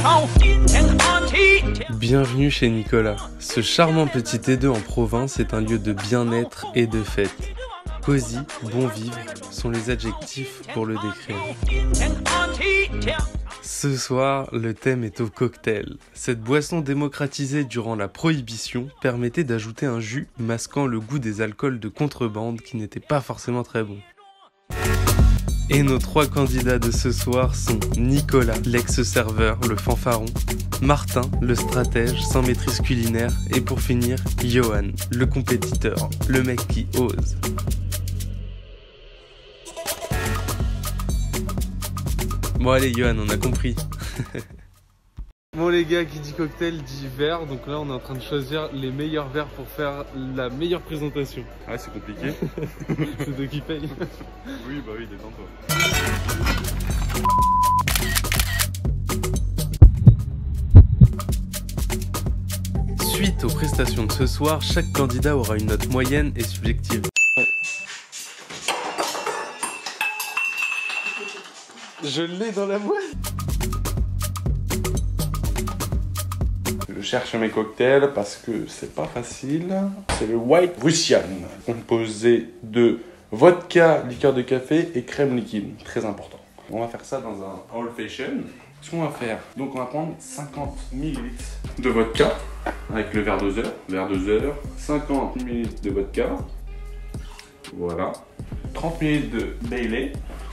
Bienvenue chez Nicolas. Ce charmant petit T2 en province est un lieu de bien-être et de fête. Cosy, bon vivre sont les adjectifs pour le décrire. Ce soir, le thème est au cocktail. Cette boisson démocratisée durant la Prohibition permettait d'ajouter un jus masquant le goût des alcools de contrebande qui n'étaient pas forcément très bons. Et nos trois candidats de ce soir sont Nicolas, l'ex-serveur, le fanfaron, Martin, le stratège sans maîtrise culinaire, et pour finir, Johan, le compétiteur, le mec qui ose. Bon allez Johan, on a compris. Bon les gars, qui dit cocktail dit verre, donc là on est en train de choisir les meilleurs verres pour faire la meilleure présentation. Ouais, c'est compliqué. C'est toi qui paye. Oui, bah oui, détends-toi. Suite aux prestations de ce soir, chaque candidat aura une note moyenne et subjective. Je l'ai dans la boîte. Je cherche mes cocktails parce que c'est pas facile. C'est le White Russian, composé de vodka, liqueur de café et crème liquide. Très important. On va faire ça dans un old fashion. Ce qu'on va faire, donc on va prendre 50 ml de vodka avec le verre doseur. 50 ml de vodka. Voilà. 30 ml de Bailey.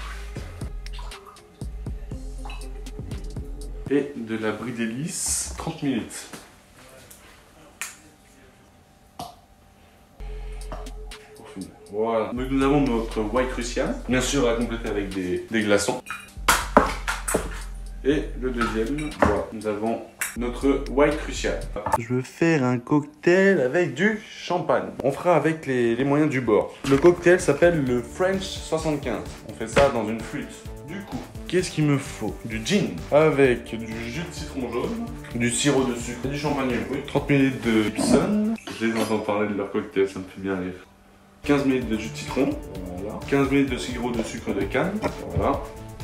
Et de la brie d'hélice, 30 minutes. Pour finir. Voilà. Donc nous avons notre White Russian. Bien sûr, à compléter avec des glaçons. Et le deuxième, voilà. Nous avons notre White Russian. Je veux faire un cocktail avec du champagne. On fera avec les moyens du bord. Le cocktail s'appelle le French 75. On fait ça dans une flûte. Du coup, qu'est-ce qu'il me faut? Du gin avec du jus de citron jaune, du sirop de sucre et du champagne oui. 30 ml de Gibson. Je les entends parler de leur cocktail, ça me fait bien rire. 15 ml de jus de citron, voilà. 15 ml de sirop de sucre de canne, voilà.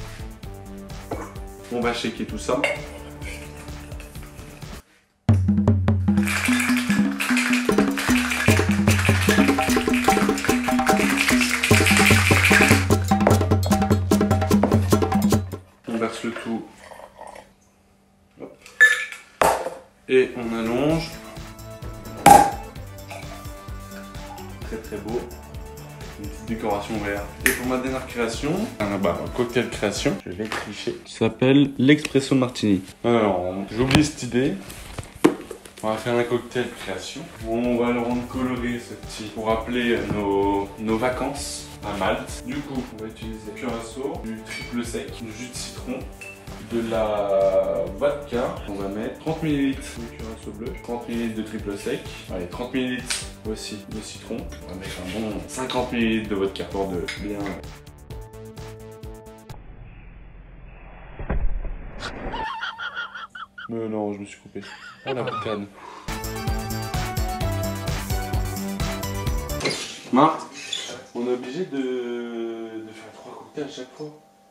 On va shaker tout ça. Le tout. Hop. Et on allonge. Très très beau. Une petite décoration verte. Et pour ma dernière création, un cocktail création, je vais tricher. Qui s'appelle l'Espresso Martini. Alors, j'oublie cette idée. On va faire un cocktail création. On va le rendre coloré ce petit pour rappeler nos vacances à Malte. Du coup, on va utiliser curaçao, du triple sec, du jus de citron, de la vodka. On va mettre 30 ml de curaçao bleu, 30 ml de triple sec, allez 30 ml aussi de citron. On va mettre un bon 50 ml de vodka pour de bien. Mais non, je me suis coupé. Ah la boucane. Marthe, on est obligé de faire 3 cocktails à chaque fois.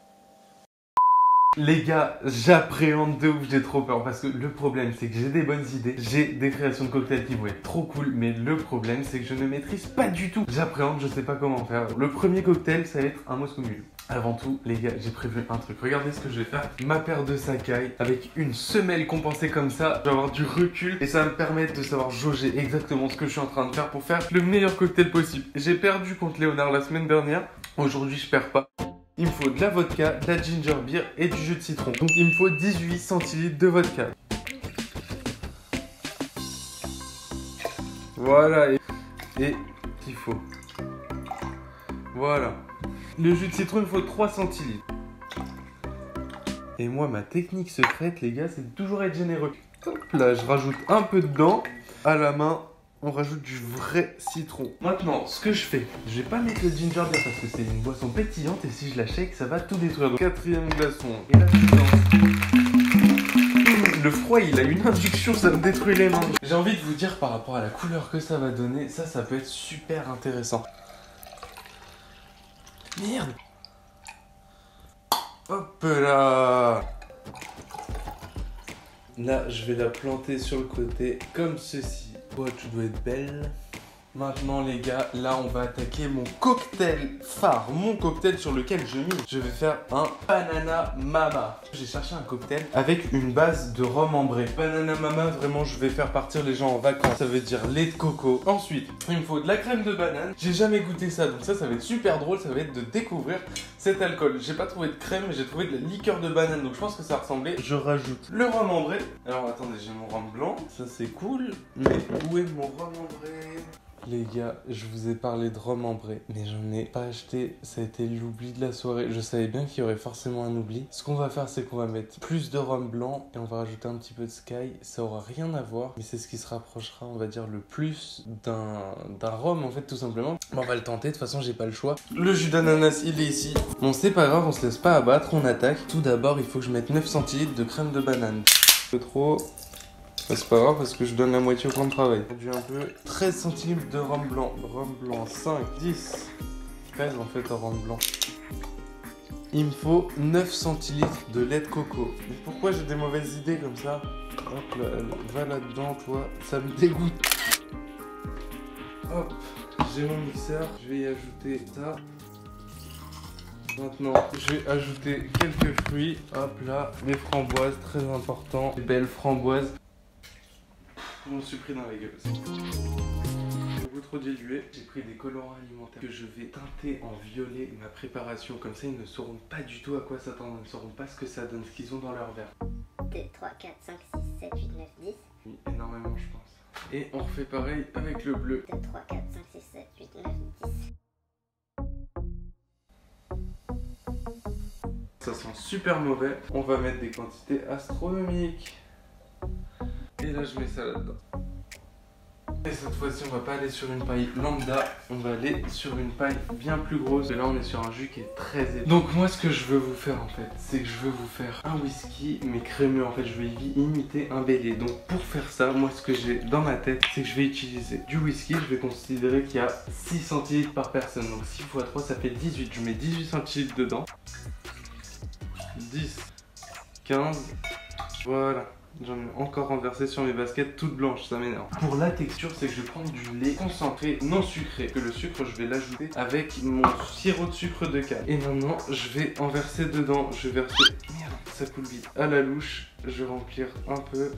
Les gars, j'appréhende de ouf, j'ai trop peur parce que le problème c'est que j'ai des bonnes idées, j'ai des créations de cocktails qui vont être trop cool, mais le problème c'est que je ne maîtrise pas du tout. J'appréhende, je sais pas comment faire. Le premier cocktail ça va être un Moscow Mule. Avant tout, les gars, j'ai prévu un truc. Regardez ce que je vais faire. Ma paire de Sakai avec une semelle compensée comme ça. Je vais avoir du recul et ça va me permettre de savoir jauger exactement ce que je suis en train de faire pour faire le meilleur cocktail possible. J'ai perdu contre Léonard la semaine dernière. Aujourd'hui, je perds pas. Il me faut de la vodka, de la ginger beer et du jus de citron. Donc il me faut 18 centilitres de vodka. Voilà, et qu'il faut. Voilà. Le jus de citron, il faut 3 centilitres. Et moi, ma technique secrète, les gars, c'est de toujours être généreux. Hop là, je rajoute un peu dedans. À la main, on rajoute du vrai citron. Maintenant, ce que je fais, je vais pas mettre le ginger beer parce que c'est une boisson pétillante et si je la shake, ça va tout détruire. Donc, quatrième glaçon. Et là, le froid, il a une induction, ça me détruit les mains. J'ai envie de vous dire par rapport à la couleur que ça va donner, ça peut être super intéressant. Merde. Hop là. Là, je vais la planter sur le côté, comme ceci. Toi, tu dois être belle. Maintenant les gars, là on va attaquer mon cocktail phare, mon cocktail sur lequel je mise. Je vais faire un Banana Mama. J'ai cherché un cocktail avec une base de rhum ambré. Banana Mama, vraiment je vais faire partir les gens en vacances. Ça veut dire lait de coco. Ensuite, il me faut de la crème de banane. J'ai jamais goûté ça, donc ça va être super drôle. Ça va être de découvrir cet alcool. J'ai pas trouvé de crème, mais j'ai trouvé de la liqueur de banane, donc je pense que ça ressemblait. Je rajoute le rhum ambré. Alors attendez, j'ai mon rhum blanc. Ça c'est cool, mais où est mon rhum ambré? Les gars, je vous ai parlé de rhum ambré, mais j'en ai pas acheté. Ça a été l'oubli de la soirée. Je savais bien qu'il y aurait forcément un oubli. Ce qu'on va faire, c'est qu'on va mettre plus de rhum blanc et on va rajouter un petit peu de Sky. Ça aura rien à voir, mais c'est ce qui se rapprochera, on va dire, le plus d'un rhum, en fait, tout simplement. Bon, on va le tenter. De toute façon, j'ai pas le choix. Le jus d'ananas, il est ici. Bon, c'est pas grave, on se laisse pas abattre, on attaque. Tout d'abord, il faut que je mette 9 centilitres de crème de banane. Un peu trop. C'est pas grave parce que je donne la moitié au plan de travail. J'ai un peu 13 centilitres de rhum blanc. Rhum blanc 5, 10. 13 en fait en rhum blanc. Il me faut 9 centilitres de lait de coco. Mais pourquoi j'ai des mauvaises idées comme ça? Hop là, va là-dedans toi. Ça me dégoûte. Hop, j'ai mon mixeur. Je vais y ajouter ça. Maintenant, je vais ajouter quelques fruits. Hop là, les framboises, très important. Les belles framboises. Je m'en suis pris dans la gueule. Beaucoup trop dilué. J'ai pris des colorants alimentaires que je vais teinter en violet ma préparation. Comme ça, ils ne sauront pas du tout à quoi s'attendre. Ils ne sauront pas ce que ça donne, ce qu'ils ont dans leur verre. 2, 3, 4, 5, 6, 7, 8, 9, 10. Oui, énormément, je pense. Et on refait pareil avec le bleu. 2, 3, 4, 5, 6, 7, 8, 9, 10. Ça sent super mauvais. On va mettre des quantités astronomiques. Et là, je mets ça là-dedans. Et cette fois-ci, on va pas aller sur une paille lambda, on va aller sur une paille bien plus grosse. Et là, on est sur un jus qui est très épais. Donc moi, ce que je veux vous faire en fait, c'est que je veux vous faire un whisky, mais crémeux. En fait, je vais imiter un bélier. Donc pour faire ça, moi, ce que j'ai dans ma tête, c'est que je vais utiliser du whisky. Je vais considérer qu'il y a 6 centilitres par personne. Donc 6 x 3, ça fait 18. Je mets 18 centilitres dedans. 10, 15, voilà. J'en ai encore renversé sur mes baskets toutes blanches, ça m'énerve. Pour la texture, c'est que je vais prendre du lait concentré non sucré. Que le sucre, je vais l'ajouter avec mon sirop de sucre de canne. Et maintenant, je vais en verser dedans. Je vais verser... Merde, ça coule vite. À la louche, je vais remplir un peu.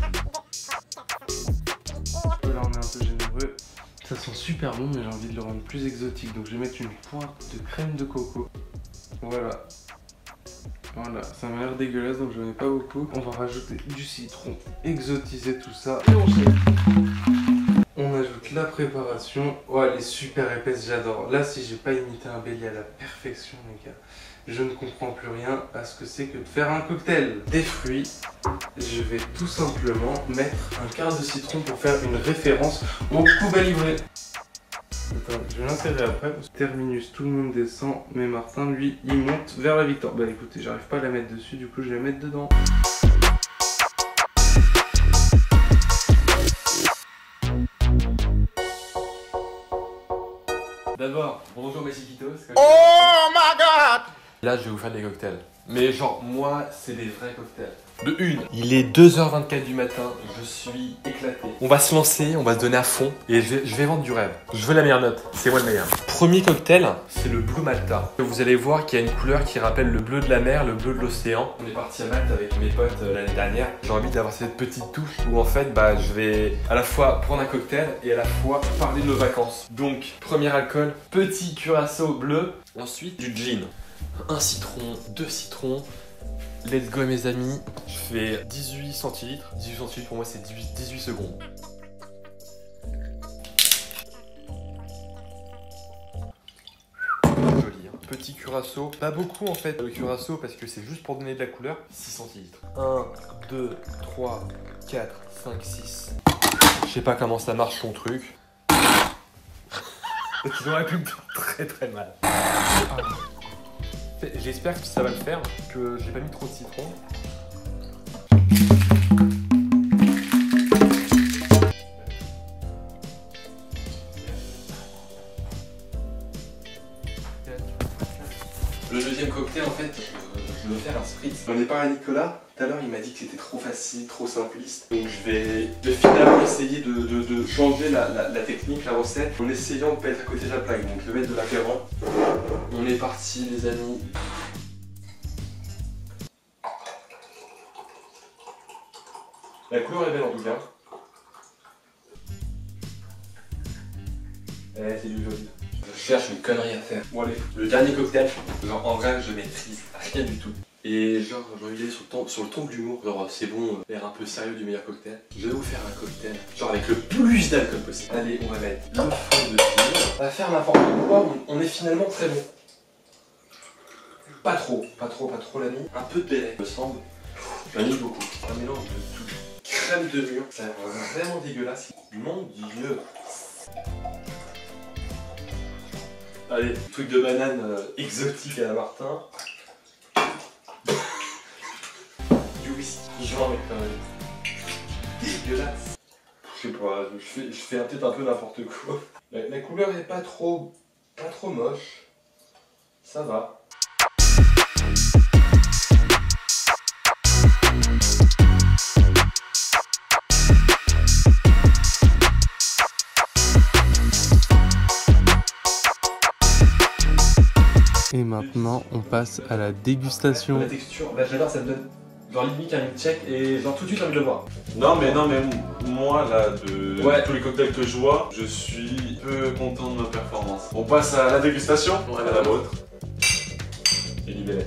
Et là, on est un peu généreux. Ça sent super bon, mais j'ai envie de le rendre plus exotique. Donc, je vais mettre une pointe de crème de coco. Voilà. Voilà, ça m'a l'air dégueulasse donc je n'en ai pas beaucoup. On va rajouter du citron, exotiser tout ça et on jette. On ajoute la préparation. Oh, elle est super épaisse, j'adore. Là, si j'ai pas imité un bélier à la perfection, les gars, je ne comprends plus rien à ce que c'est que de faire un cocktail. Des fruits, je vais tout simplement mettre un quart de citron pour faire une référence au Cuba Libre. Attends, je vais l'insérer après. Terminus, tout le monde descend, mais Martin, lui, il monte vers la victoire. Bah écoutez, j'arrive pas à la mettre dessus, du coup je vais la mettre dedans. D'abord, bonjour mes chiquitos. Oh my god! Là, je vais vous faire des cocktails. Mais genre, moi, c'est des vrais cocktails. De une, il est 2h24 du matin, je suis éclaté. On va se lancer, on va se donner à fond et je vais vendre du rêve. Je veux la meilleure note, c'est moi le meilleur. Premier cocktail, c'est le Blue Malta. Vous allez voir qu'il y a une couleur qui rappelle le bleu de la mer, le bleu de l'océan. On est parti à Malte avec mes potes l'année dernière. J'ai envie d'avoir cette petite touche où en fait, je vais à la fois prendre un cocktail et à la fois parler de nos vacances. Donc, premier alcool, petit curaçao bleu. Ensuite, du gin. Un citron, 2 citrons. Let's go mes amis, je fais 18 centilitres. 18 centilitres pour moi c'est 18 secondes. Joli hein. Petit curaçao, pas beaucoup en fait le curaçao parce que c'est juste pour donner de la couleur. 6 centilitres. 1, 2, 3, 4, 5, 6. Je sais pas comment ça marche ton truc. Tu aurais pu me faire très très mal. J'espère que ça va le faire, que j'ai pas mis trop de citron. Le deuxième cocktail, en fait, je veux faire un spritz. On est pas à Nicolas. Tout à l'heure, il m'a dit que c'était trop facile, trop simpliste. Donc je vais finalement essayer de changer la technique, la recette, en essayant de ne pas être à côté de la plaque. Donc le mettre de l'apéro. On est parti, les amis. La couleur est belle en tout cas. C'est du joli. Je cherche une connerie à faire. Bon allez, le dernier cocktail. Genre en vrai je maîtrise rien du tout. Et genre j'ai envie d'aller sur le ton de l'humour. Genre c'est bon, l'air un peu sérieux du meilleur cocktail. Je vais vous faire un cocktail. Genre avec le plus d'alcool possible. Allez, on va mettre le fond de gin. On va faire n'importe quoi, on est finalement très bon. Pas trop l'ami. Un peu de béret, me semble. J'en ai beaucoup. Un mélange de tout. Crème de mûre, ça a l'air vraiment dégueulasse. Mon dieu. Allez, truc de banane exotique à la Martin. Du whisky, genre avec dégueulasse. Je sais pas, je fais peut-être un peu n'importe quoi. La couleur est pas trop moche. Ça va. Et maintenant, on passe à la dégustation. La texture, bah j'adore, ça me donne genre limite un check et genre tout de suite envie de le voir. Non mais moi là, tous les cocktails que je vois, je suis peu content de ma performance. On passe à la dégustation, à la vôtre. Et libéré.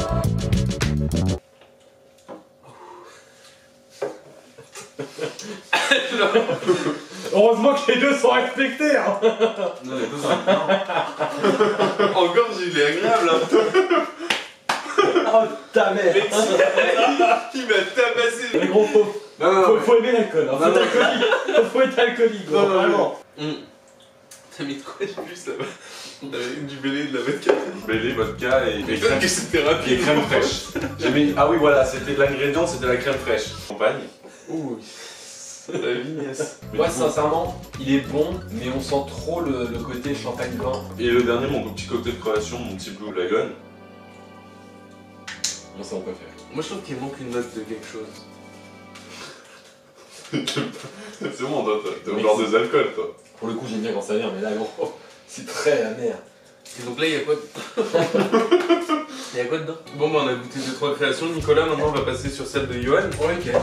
Heureusement que les deux sont respectés hein. Non, les deux sont encore, il est agréable hein. Oh ta mère. Il m'a tabassé. Mais gros faut aimer l'alcool, hein. Faut être alcoolique gros, vraiment. T'as mis de quoi de plus là-bas? Du Bélé, de la vodka. Bélé, vodka et crème. Que c'était rapide. Et crème fraîche. J'ai mis... Ah oui voilà, c'était l'ingrédient, c'était la crème fraîche. Champagne. Ouh. La vignasse. Moi sincèrement, il est bon, mais on sent trop le côté champagne vin. Et le dernier, mon petit cocktail de création, mon petit Blue Lagoon. Moi c'est mon préféré. Moi je trouve qu'il manque une note de quelque chose. C'est bon, toi, t'es au bord des alcools, toi. Pour le coup, j'aime bien quand ça vient, mais là, gros, c'est très amer. Et donc là, il y a quoi Il y a quoi dedans? Bon, bah on a goûté 2-3 créations. Nicolas, maintenant on va passer sur celle de Johan. Ouais, ok.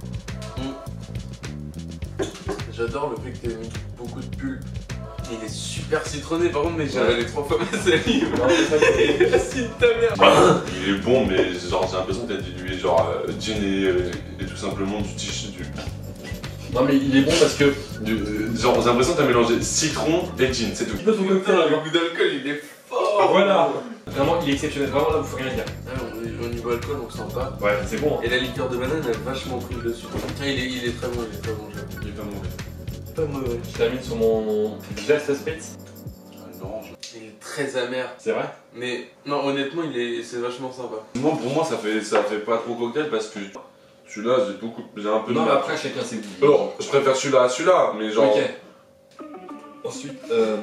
J'adore le fait que t'aies mis beaucoup de pulpe. Il est super citronné par contre, mais j'ai avalé 3 fois ma salive. Non, c'est ça que Merci ta mère. Il est bon, mais genre j'ai l'impression que t'as dilué genre gin et tout simplement du t-shirt. Non, mais il est bon parce que. Genre j'ai l'impression que t'as mélangé citron et gin, c'est tout. Tu peux ton cocktail, Le goût d'alcool, il est fort. Voilà. Vraiment, il est exceptionnel. Vraiment, là, vous faut rien dire. Ah, on est au niveau alcool, on sent pas. Ouais, c'est bon. Et la liqueur de banane, elle a vachement pris le dessus. Ah, il est très bon, il est très bon. Il est pas mauvais. Pas mauvais. Je termine sur mon Just Spritz. L'orange. Il est très amer. C'est vrai? Mais non, honnêtement, c'est vachement sympa. Moi, pour moi, ça fait pas trop cocktail parce que celui-là, j'ai un peu de Non, mais mal. après, chacun ses goûts. Alors, je préfère celui-là à celui-là, mais genre. Ok. Ensuite,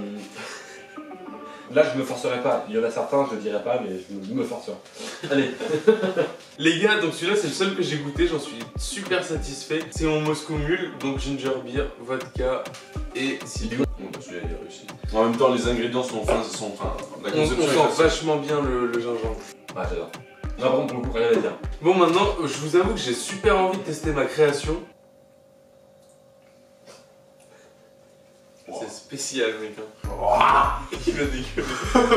là, je me forcerai pas. Il y en a certains, je dirais pas, mais je me forcerai. Allez. Les gars, donc celui-là, c'est le seul que j'ai goûté, j'en suis super satisfait. C'est mon Moscow Mule, donc ginger beer, vodka et citron. Bon, bah, celui-là, il est réussi. En même temps, les ingrédients sont fins, la On conception est sent facile. vachement bien le gingembre. Ah, j'adore. Non, par contre, pour le coup, rien à dire. Bon, maintenant, je vous avoue que j'ai super envie de tester ma création. Wow. C'est spécial, mec. Hein. Il va dégueuler.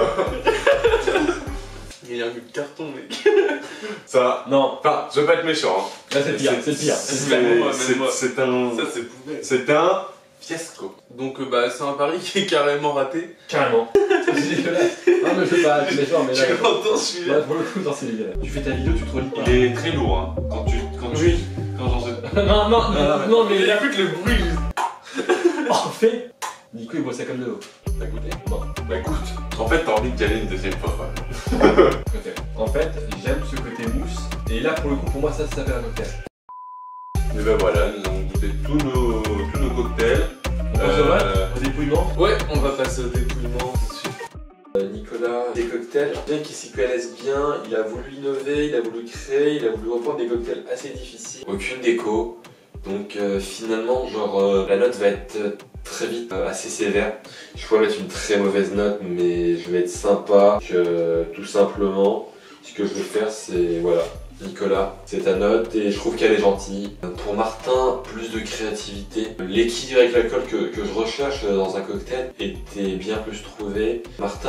Il y a un carton, mec. Ça. Non, Enfin, je vais pas être méchant. Hein. là, c'est pire. C'est pire. C'est un. Ça, c'est poubelle. C'est un fiasco. Donc, bah, c'est un pari qui est carrément raté. Carrément. C'est dégueulasse. Non, mais je sais pas, tu méchant, mais là. Tu l'entends celui-là? Ouais, pour le coup, non, c'est dégueulasse. Tu fais ta vidéo, tu te relis pas. Il est très lourd, hein. Quand j'en sais. Non, mais là. Écoute le bruit. En fait, Nico, il boit ça comme de l'eau. T'as goûté? Non. Bah écoute, en fait, t'as envie d'y aller une deuxième fois. Ok. En fait, j'aime ce côté mousse. Et là, pour le coup, pour moi, ça s'appelle un cocktail. Et ben voilà, nous avons goûté tous nos cocktails. On passe au vote, au dépouillement. Ouais, on va passer au dépouillement tout de suite. Nicolas des cocktails. Bien qu'il s'y connaisse bien, il a voulu innover, il a voulu créer, il a voulu reprendre des cocktails assez difficiles. Aucune déco. Donc finalement, genre la note va être très vite assez sévère. Je pourrais mettre une très mauvaise note, mais je vais être sympa. Tout simplement, ce que je vais faire, c'est voilà. Nicolas, c'est ta note et je trouve qu'elle est gentille. Pour Martin, plus de créativité. L'équilibre avec l'alcool que je recherche dans un cocktail était bien plus trouvé. Martin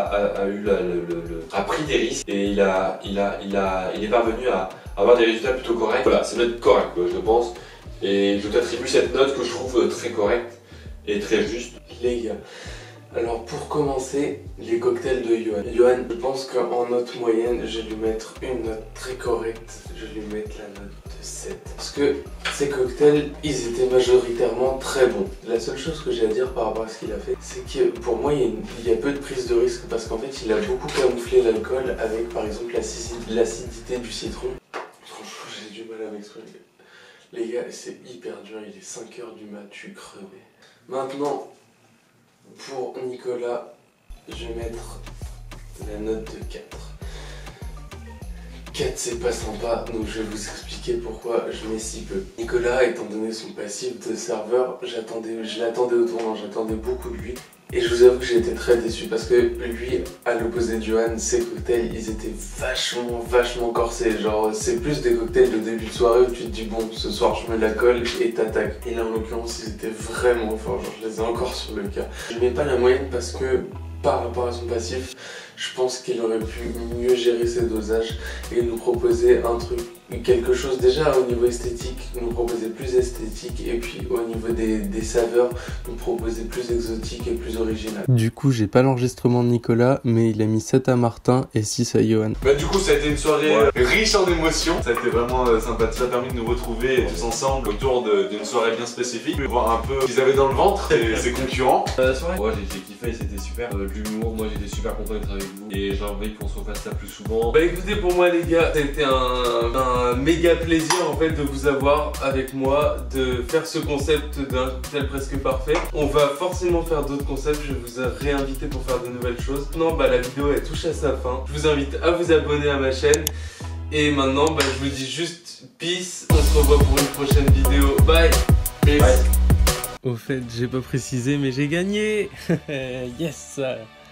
a pris des risques et il est parvenu à avoir des résultats plutôt corrects. Voilà, c'est une note correcte, je pense. Et je t'attribue cette note que je trouve très correcte et très juste. Les gars, alors pour commencer, les cocktails de Johan. Johan, je pense qu'en note moyenne, je vais lui mettre une note très correcte. Je vais lui mettre la note de 7. Parce que ces cocktails, ils étaient majoritairement très bons. La seule chose que j'ai à dire par rapport à ce qu'il a fait, c'est que pour moi, il y a peu de prise de risque. Parce qu'en fait, il a beaucoup camouflé l'alcool avec par exemple l'acidité du citron. Franchement, j'ai du mal à m'exprimer. Les gars, c'est hyper dur, il est 5h du mat, je suis crevé. Maintenant, pour Nicolas, je vais mettre la note de 4. 4 c'est pas sympa, donc je vais vous expliquer pourquoi je mets si peu. Nicolas, étant donné son passif de serveur, je l'attendais au tournant, j'attendais beaucoup de lui. Et je vous avoue que j'ai été très déçu parce que lui, à l'opposé de Johan, ses cocktails, ils étaient vachement corsés. Genre, c'est plus des cocktails de début de soirée où tu te dis bon, ce soir je mets la colle et t'attaques. Et là, en l'occurrence, ils étaient vraiment forts. Genre, je les ai encore sur le cas. Je mets pas la moyenne parce que par rapport à son passif, je pense qu'il aurait pu mieux gérer ses dosages et nous proposer un truc, quelque chose déjà au niveau esthétique, nous proposer plus esthétique et puis au niveau des saveurs, nous proposer plus exotique et plus original. Du coup, j'ai pas l'enregistrement de Nicolas, mais il a mis 7 à Martin et 6 à Johan. Bah du coup ça a été une soirée riche en émotions. Ça a été vraiment sympa. Ça a permis de nous retrouver tous ensemble autour d'une soirée bien spécifique. Voir un peu ce qu'ils avaient dans le ventre, ses concurrents. La soirée, moi j'ai kiffé, c'était super. De l'humour, moi j'étais super content d'être avec vous. Et j'ai envie qu'on se refasse ça plus souvent. Bah écoutez, pour moi les gars, c'était un méga plaisir en fait de vous avoir avec moi, de faire ce concept d'un cocktail presque parfait. On va forcément faire d'autres concepts, je vous ai réinvité pour faire de nouvelles choses. Non, bah la vidéo elle touche à sa fin. Je vous invite à vous abonner à ma chaîne. Et maintenant, bah je vous dis juste peace. On se revoit pour une prochaine vidéo. Bye. Peace. Bye. Au fait, j'ai pas précisé mais j'ai gagné. Yes.